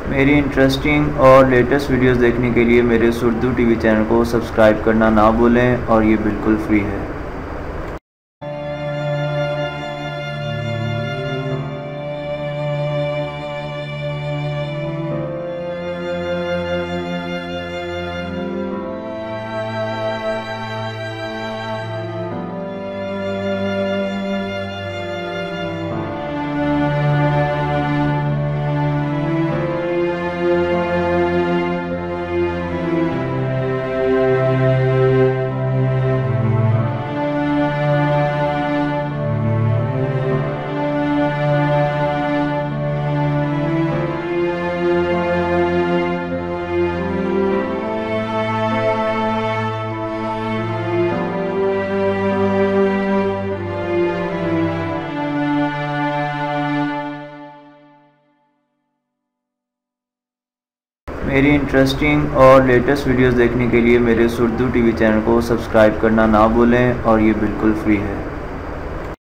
मेरी इंटरेस्टिंग और latest videos देखने के लिए मेरे उर्दू टीवी चैनल को सब्सक्राइब करना ना भूलें और ये बिल्कुल फ्री है। मेरी इंटरेस्टिंग और लेटेस्ट वीडियोस देखने के लिए मेरे उर्दू टीवी चैनल को सब्सक्राइब करना ना भूलें और ये बिल्कुल फ्री है।